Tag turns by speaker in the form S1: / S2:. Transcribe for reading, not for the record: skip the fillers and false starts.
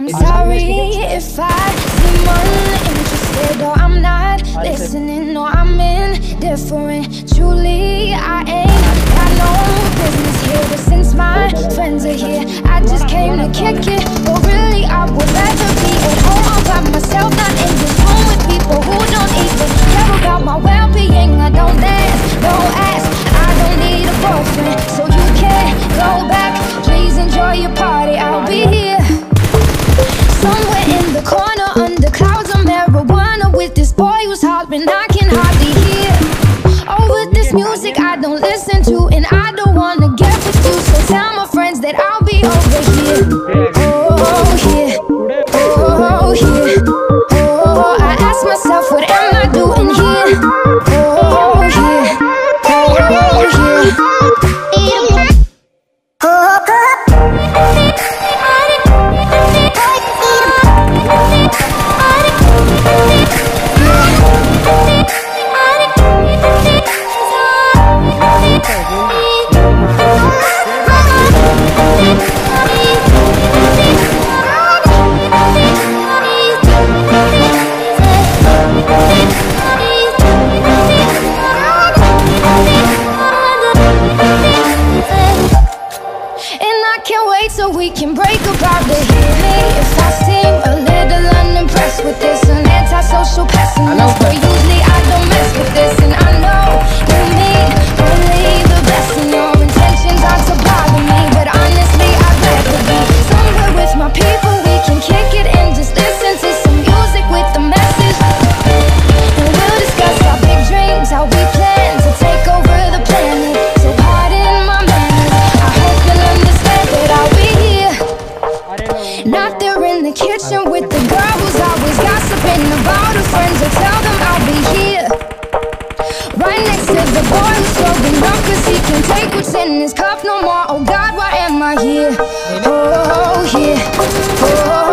S1: I'm sorry if I seem uninterested or I'm not listening or I'm indifferent. Truly, I ain't got no business here, but since my friends are here, I just came to kick it. But really, I would rather be at home all by myself, not in this room with people who don't even care about my well-being. I don't dance, don't ask, I don't need a boyfriend, so you can't go back. Please enjoy your party, I'll be here somewhere in the corner under clouds of marijuana with this boy who's hollering I can hardly hear. Over this music I don't listen to, and I don't wanna get confused, so tell my friends that I'll be over here. Oh yeah, oh yeah, oh, I ask myself what am I doing here. Oh yeah, oh yeah. So we can break about the healing. If I seem a little unimpressed with this, an antisocial pessimist, but usually I don't mess with this, and I know you mean only the best, and your intentions aren't to bother me, but honestly I'd rather be somewhere with my people. We can kick it and just listen to some music with a message, and we'll discuss our big dreams, how we plan to take over the planet. So pardon my manners, I hope you'll understand that I'll be not there in the kitchen with the girl who's always gossiping about her friends. I tell them I'll be here right next to the boy who's throwing up, cause he can't take what's in his cup no more. Oh God, why am I here? Oh yeah, oh